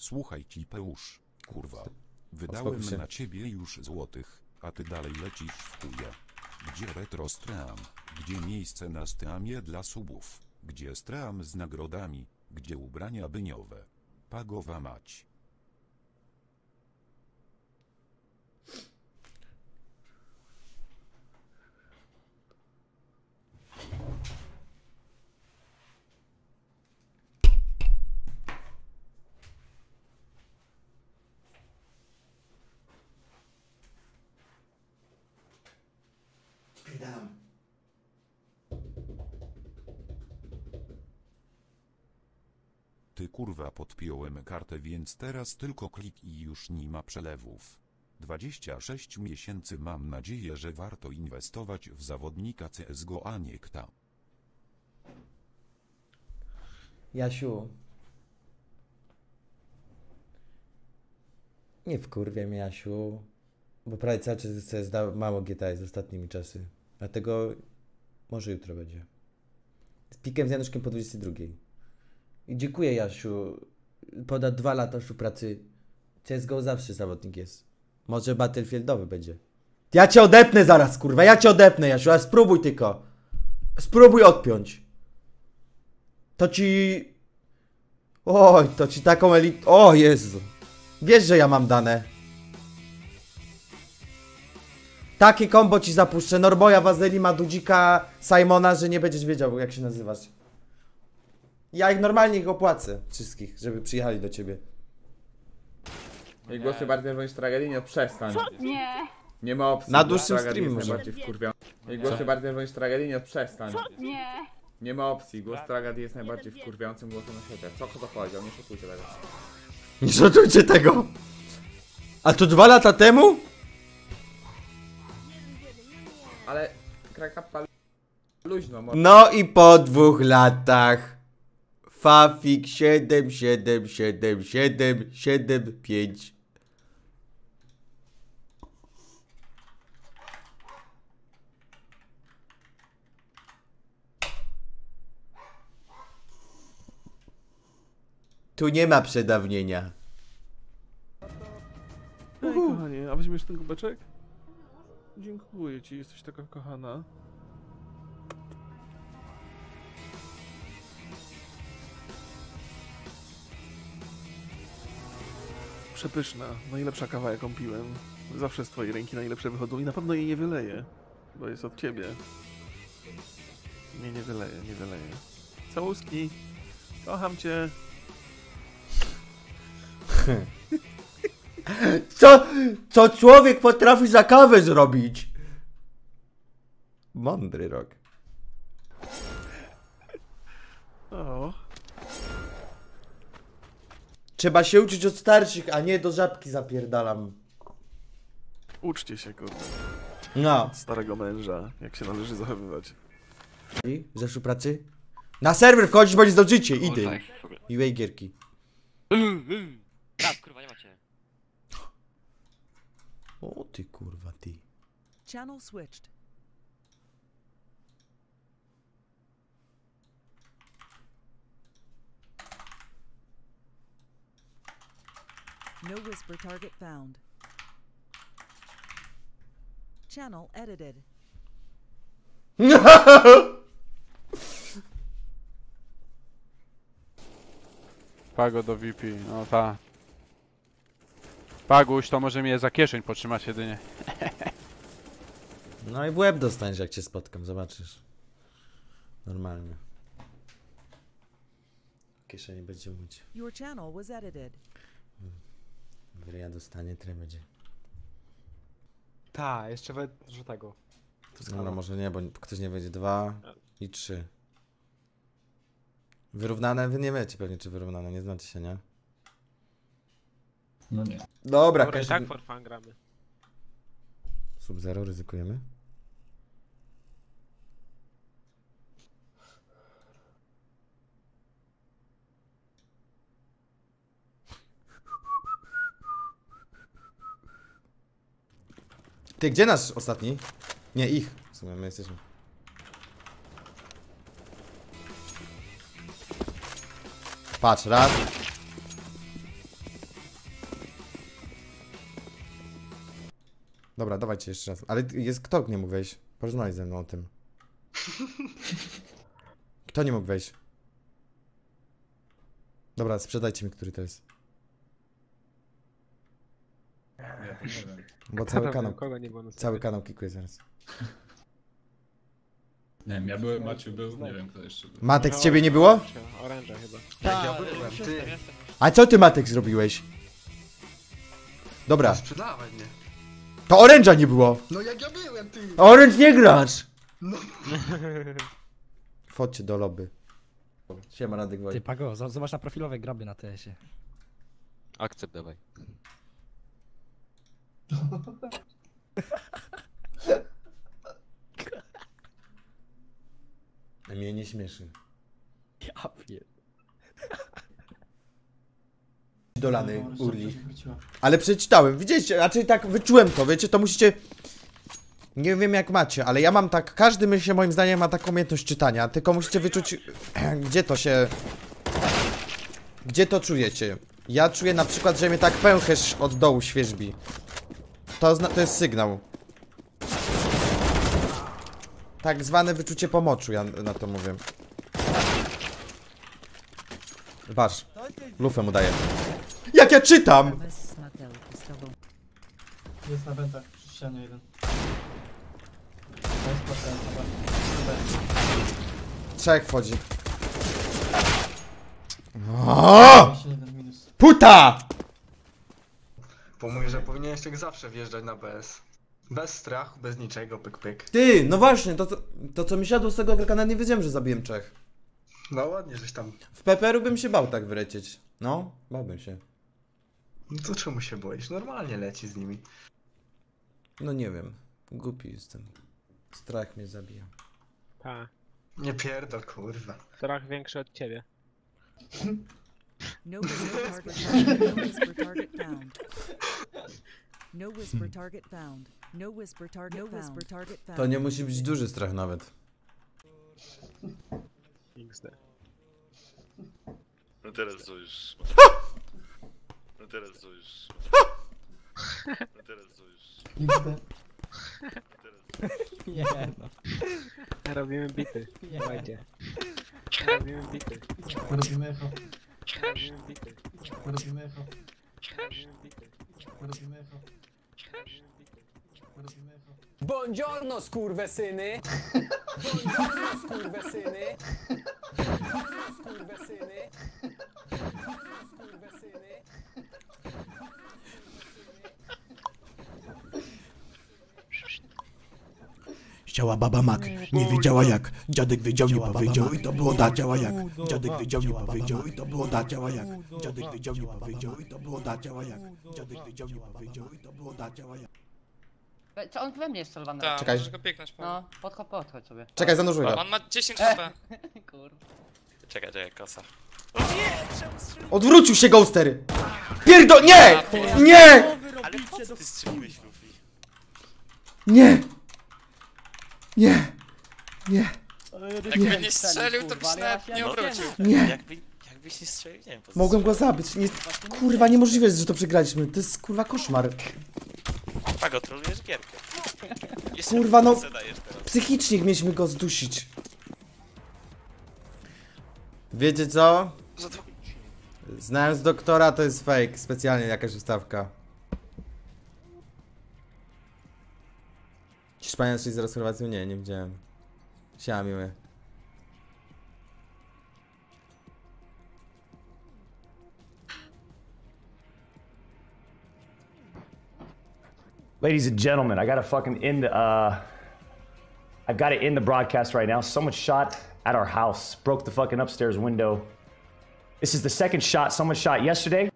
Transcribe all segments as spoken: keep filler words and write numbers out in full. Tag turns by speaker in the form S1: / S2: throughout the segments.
S1: Słuchaj Cipeusz, kurwa. Wydałem na ciebie już złotych, a ty dalej lecisz w chuja. Gdzie retro stream? Gdzie miejsce na streamie dla subów? Gdzie stream z nagrodami? Gdzie ubrania byniowe? Pagowa mać. Ty kurwa podpiąłem kartę, więc teraz tylko klik i już nie ma przelewów. dwadzieścia sześć miesięcy, mam nadzieję, że warto inwestować w zawodnika C S G O, a nie kta.
S2: Jasiu. Nie wkurwiam, Jasiu. Bo prawie cały czas jest mało G T A z ostatnimi czasy. Dlatego może jutro będzie. Z pikiem z Januszkiem po dwudziestej drugiej. I dziękuję, Jasiu. Ponad dwa lata współpracy. C S G O zawsze zawodnik jest. Może Battlefieldowy będzie. Ja cię odepnę zaraz, kurwa. Ja cię odepnę, Jasiu. A spróbuj tylko. Spróbuj odpiąć. To ci... Oj, to ci taką elit... O Jezu. Wiesz, że ja mam dane. Takie kombo ci zapuszczę. Norboja, Wazelima, Dudzika, Simona, że nie będziesz wiedział, jak się nazywasz. Ja ich normalnie ich opłacę. Wszystkich, żeby przyjechali do ciebie.
S3: I głosy bardziej bądź tragedii, przestań.
S4: Nie.
S3: Nie ma opcji.
S2: Na dłuższym streamie może.
S3: Najbardziej wkurwiający. I głosy bardziej bądź tragedii, przestań.
S4: Nie.
S3: Nie ma opcji. Głos tragedii jest najbardziej wkurwiającym głosem na świecie. Co kto powiedział? Nie szukujcie tego.
S2: Nie szutujcie tego! A to dwa lata temu?
S3: Ale krakapa luźno może.
S2: No i po dwóch latach. Fafik siedem siedem siedem siedem siedem pięć. Tu nie ma przedawnienia.
S5: Ej, kochanie, a weźmiesz ten kubeczek? Dziękuję ci, jesteś taka kochana. Przepyszna, najlepsza kawa, jaką piłem. Zawsze z twojej ręki najlepsze wychodzą i na pewno jej nie wyleję, bo jest od ciebie. Nie, nie wyleję, nie wyleję. Całuski, kocham cię.
S2: Co, co człowiek potrafi za kawę zrobić? Mądry rok.
S5: O.
S2: Trzeba się uczyć od starszych, a nie do żabki zapierdalam.
S5: Uczcie się, kurde.
S2: No.
S5: Od starego męża, jak się należy zachowywać.
S2: I zeszły pracy? Na serwer wchodzisz, bo nie zdążycie. Idę. I wej gierki.
S6: Tak, kurwa, nie macie.
S2: O ty kurwa, ty.
S7: Channel switched. No whisper target found. Channel edited.
S8: Pago do V P, no ta. Paguś, to może mnie za kieszeń potrzymać jedynie.
S2: No i w łeb dostaniesz, jak cię spotkam, zobaczysz. Normalnie. W kieszeni będzie mówić.
S7: Your channel was edited.
S2: Ja dostanie, tyle będzie.
S9: Ta, jeszcze we... że tego.
S2: Dobra, może nie, bo ktoś nie będzie. Dwa i trzy. Wyrównane? Wy nie wiecie pewnie, czy wyrównane, nie znacie się, nie?
S10: No nie.
S2: Dobra,
S11: Dobra, i
S2: każdy...
S11: tak for fun gramy.
S2: Sub zero, ryzykujemy? Ty, gdzie nasz ostatni? Nie, ich. W sumie my jesteśmy. Patrz, raz. Dobra, dawajcie jeszcze raz. Ale jest kto nie mógł wejść? Porozmawiaj ze mną o tym. Kto nie mógł wejść? Dobra, sprzedajcie mi, który to jest.
S4: Ja to nie wiem.
S2: Bo cały kanał,
S6: Kogo nie było na
S2: cały kanał kikuje zaraz.
S4: Nie wiem, ja byłem, Maciu był, nie wiem kto jeszcze był.
S2: Matek, z ciebie nie było?
S6: Oręża chyba.
S9: Tak, ja byłem, ty.
S2: A co ty, Matek, zrobiłeś? Dobra,
S9: Sprzedawaj mnie.
S2: to oręża nie było.
S9: No jak ja byłem, ty.
S2: Oręż nie grasz!
S9: No.
S2: Wchodźcie do lobby. Siema, Radek
S10: Ty,
S2: Wojt.
S10: Pago, z- zobacz na profilowe graby na T S-ie.
S6: Akcept dawaj.
S2: Mnie nie śmieszy.
S10: Ja pier...
S2: Dolany, Urli. Ale przeczytałem, widzieliście, raczej tak wyczułem to, wiecie, to musicie... Nie wiem jak macie, ale ja mam tak, każdy myślę moim zdaniem ma taką umiejętność czytania, tylko musicie wyczuć, gdzie to się... Gdzie to czujecie. Ja czuję na przykład, że mnie tak pęcherz od dołu świeżbi. To, zna- to jest sygnał. Tak zwane wyczucie pomoczu, ja na to mówię. Patrz, lufę mu daję. Jak ja czytam!
S4: Jest na wentach, przy ścianie jeden. Jest płacę,
S2: Trzech wchodzi. O!
S4: jeden minus.
S2: Puta!
S9: Bo mówię, że powinieneś tak zawsze wjeżdżać na B S. Bez strachu, bez niczego, pyk pyk.
S2: Ty, no właśnie, to, to, to co mi siadło z tego Glocka, nie wiedziałem, że zabiłem trzech.
S9: No ładnie, żeś tam.
S2: W P P R-u bym się bał tak wylecieć. No, bałbym się.
S9: No to czemu się boisz? Normalnie leci z nimi.
S2: No nie wiem, głupi jestem. Strach mnie zabija.
S6: Tak.
S9: Nie pierdol, kurwa.
S6: Strach większy od ciebie.
S7: No whisper target found. No whisper target found. No whisper target found. No whisper target found. No whisper target found.
S2: To nie musi być duży strach nawet.
S6: X D.
S11: No teraz to już... No teraz to już... No teraz to już...
S4: X D.
S10: Nie no.
S6: Robimy bity. Dawajcie. Robimy bity.
S4: Robimy echo.
S6: Robimy bity.
S4: Robimy echo.
S6: Robimy bity.
S4: Robimy echo. Robimy echo.
S10: Buongiorno, skurwysyny! Buongiorno, skurwysyny! Skurwysyny! Skurwysyny!
S12: Chciała baba mak, nie wiedziała jak. Dziadek wiedział, nie powiedział i to było da działa jak. Dziadek wiedział, nie powiedział i to było da działa jak. Dziadek wiedział, nie powiedział i to było da działa jak. Dziadek wiedział, nie powiedział i to było da działa jak.
S13: Co on we mnie jest celowany?
S2: Tak, Czekaj.
S13: możesz go pieknąć, no, podchodź, podchodź sobie.
S2: Czekaj, zanurzuj go.
S13: On ma dziesięć HP. Kurwa.
S11: Czekaj, czekaj, kosa.
S2: Odwrócił się Ghoster! Pierdo... Nie! Nie!
S11: Ale po co ty strzeliłeś, Luffy?
S2: Nie! Nie! Nie!
S11: Jakby nie strzelił, to byś nawet nie obrócił.
S2: Nie!
S11: Jakby, jakbyś nie strzelił, nie wiem po co.
S2: Mogłem go zabić. Nie... Kurwa, niemożliwe jest, że to przegraliśmy. To jest kurwa koszmar.
S11: Pago, trolujesz gierkę. Jeszcze
S2: Kurwa, no...
S11: zadajesz teraz.
S2: Psychicznie mieliśmy go zdusić. Wiecie co? Znając doktora, to jest fake. Specjalnie jakaś ustawka. Hiszpania trzy zero z Chorwacją? Nie, nie widziałem. Siema, miły.
S14: Ladies and gentlemen, I gotta fucking end the, uh... I've got to end the broadcast right now. Someone shot at our house. Broke the fucking upstairs window. This is the second shot. Someone shot yesterday.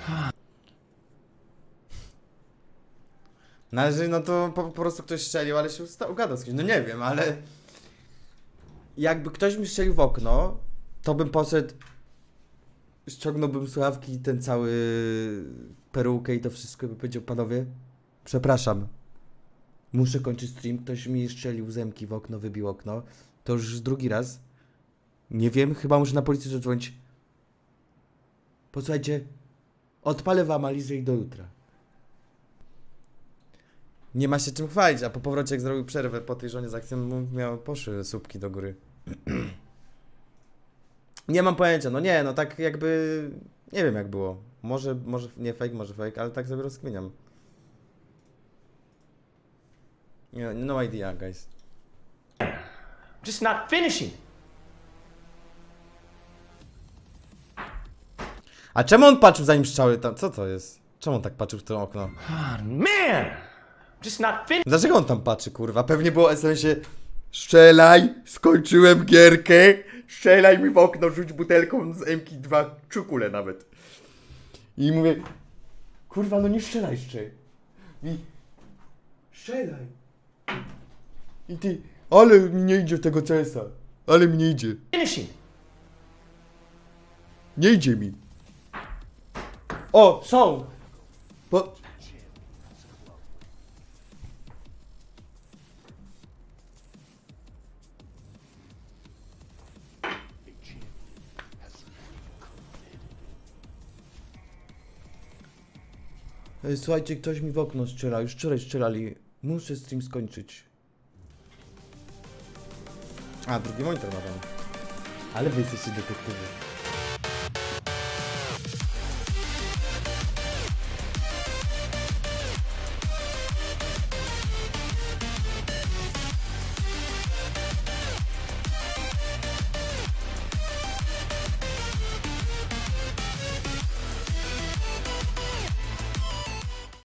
S2: No, jeżeli no to po, po prostu ktoś strzelił, ale się usta- ugadał z kimś. No nie wiem, ale... Jakby ktoś mi strzelił w okno, to bym poszedł... Ściągnąłbym słuchawki i ten cały... perukę i to wszystko i by powiedział, panowie, przepraszam. Muszę kończyć stream, ktoś mi strzelił zemki w okno, wybił okno. To już drugi raz. Nie wiem, chyba muszę na policję zadzwonić. Posłuchajcie, odpalę wam Alizę i do jutra. Nie ma się czym chwalić, a po powrocie jak zrobił przerwę po tej żonie z akcją, mu miał, poszły słupki do góry. Nie mam pojęcia, no nie, no tak jakby... Nie wiem jak było. Może, może nie fake, może fake, ale tak sobie rozkminiam. Nie, no idea, guys.
S14: Just not finishing.
S2: A czemu on patrzył zanim strzały tam? Co to jest? Czemu on tak patrzył w to okno?
S14: Man! Just not finishing.
S2: Dlaczego on tam patrzy, kurwa? Pewnie było es em esie strzelaj, skończyłem gierkę, strzelaj mi w okno, rzuć butelką z em ki dwa, czukule nawet. I mówię, kurwa, no nie strzelaj jeszcze. I strzelaj. I ty, ale mi nie idzie w tego C S a. Ale mi nie idzie.
S14: Finishing.
S2: Nie idzie mi. O, są. Po... Ej, słuchajcie, ktoś mi w okno strzela. Już wczoraj strzelali. Muszę stream skończyć. A, drugi monitor ma tam. Ale wy jesteście detektywy.